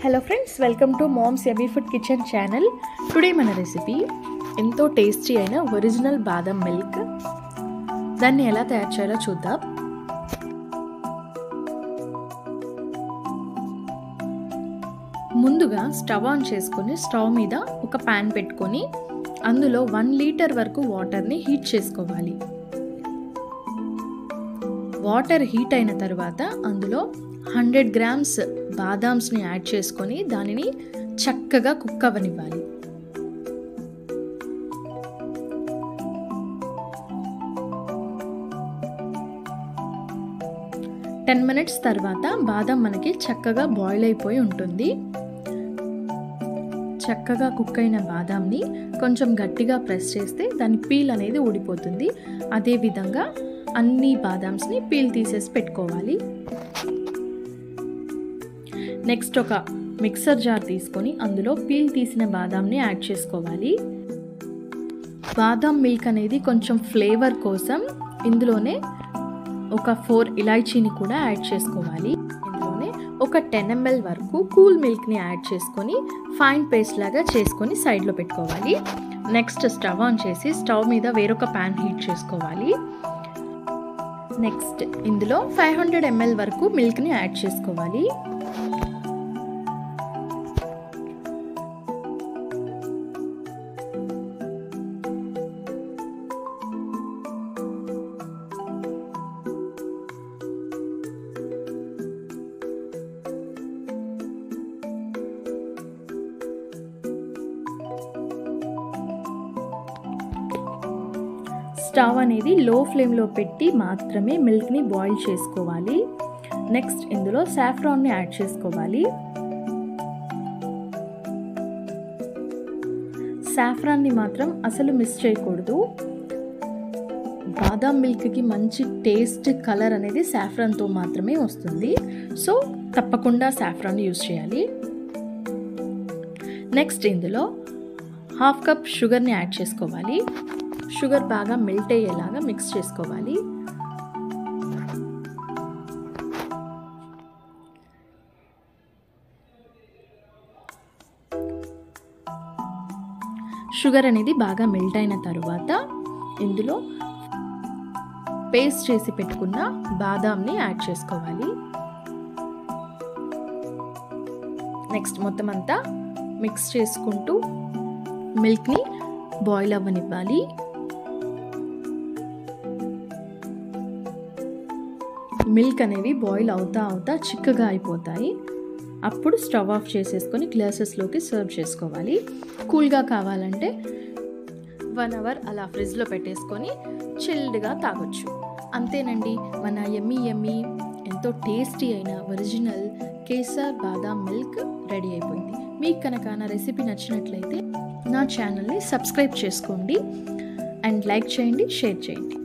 Hello friends, welcome to mom's yummy food kitchen channel. Today మన recipe ఎంతో tasty అయిన original badam milk. దాన్ని ఎలా తయారు చేయాలో చూద్దాం. ముందుగా స్టవ్ ఆన్ చేసుకొని స్టవ్ మీద ఒక ప్యాన్ పెట్టుకొని అందులో 1 లీటర్ వరకు వాటర్ని హీట్ చేసుకోవాలి. వాటర్ హీట్ అయిన తర్వాత అందులో 100 గ్రామ్స్ బాదామ్స్ని యాడ్ చేసుకొని దానిని చక్కగా కుక్ అవ్వనివ్వాలి. టెన్ మినిట్స్ తర్వాత బాదం మనకి చక్కగా బాయిల్ అయిపోయి ఉంటుంది. చక్కగా కుక్ అయిన బాదాంని కొంచెం గట్టిగా ప్రెస్ చేస్తే దాని పీల్ అనేది ఊడిపోతుంది. అదేవిధంగా అన్ని బాదామ్స్ని పీల్ తీసేసి పెట్టుకోవాలి. నెక్స్ట్ ఒక మిక్సర్ జార్ తీసుకొని అందులో పీల్ తీసిన బాదాంని యాడ్ చేసుకోవాలి. బాదాం మిల్క్ అనేది కొంచెం ఫ్లేవర్ కోసం ఇందులోనే ఒక 4 ఇలాచీని కూడా యాడ్ చేసుకోవాలి. ఇందులోనే ఒక 10 ml వరకు కూల్ మిల్క్ని యాడ్ చేసుకొని ఫైన్ పేస్ట్ లాగా చేసుకొని సైడ్లో పెట్టుకోవాలి. నెక్స్ట్ స్టవ్ ఆన్ చేసి స్టవ్ మీద వేరొక ప్యాన్ హీట్ చేసుకోవాలి. నెక్స్ట్ ఇందులో 500 ml వరకు మిల్క్ని యాడ్ చేసుకోవాలి. స్టవ్ అనేది లో ఫ్లేమ్లో పెట్టి మాత్రమే మిల్క్ని బాయిల్ చేసుకోవాలి. నెక్స్ట్ ఇందులో సాఫ్రాన్ని యాడ్ చేసుకోవాలి. సాఫ్రాన్ని మాత్రం అసలు మిస్ చేయకూడదు. బాదాం మిల్క్కి మంచి టేస్ట్, కలర్ అనేది సాఫ్రాన్తో మాత్రమే వస్తుంది. సో తప్పకుండా సాఫ్రాన్ యూజ్ చేయాలి. నెక్స్ట్ ఇందులో 1/2 కప్ షుగర్ని యాడ్ చేసుకోవాలి. షుగర్ బాగా మెల్ట్ అయ్యేలాగా మిక్స్ చేసుకోవాలి. షుగర్ అనేది బాగా మెల్ట్ అయిన తర్వాత ఇందులో పేస్ట్ చేసి పెట్టుకున్న బాదాంని యాడ్ చేసుకోవాలి. నెక్స్ట్ మొత్తం అంతా మిక్స్ చేసుకుంటూ మిల్క్ని బాయిల్ అవ్వనివ్వాలి. మిల్క్ అనేవి బాయిల్ అవుతా చిక్కగా అయిపోతాయి. అప్పుడు స్టవ్ ఆఫ్ చేసేసుకొని గ్లాసెస్లోకి సర్వ్ చేసుకోవాలి. కూల్గా కావాలంటే 1 అవర్ అలా ఫ్రిడ్జ్లో పెట్టేసుకొని చిల్డ్గా తాగొచ్చు. అంతేనండి, మన యమ్మీ ఎంతో టేస్టీ అయిన ఒరిజినల్ కేసర్ బాదాం మిల్క్ రెడీ అయిపోయింది. మీకు కనుక నా రెసిపీ నచ్చినట్లయితే నా ఛానల్ని సబ్స్క్రైబ్ చేసుకోండి అండ్ లైక్ చేయండి, షేర్ చేయండి.